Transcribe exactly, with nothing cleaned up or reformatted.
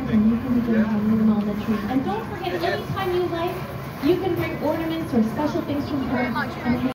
and you can begin hanging them on the tree. And don't forget, anytime you like, you can bring ornaments or special things from home and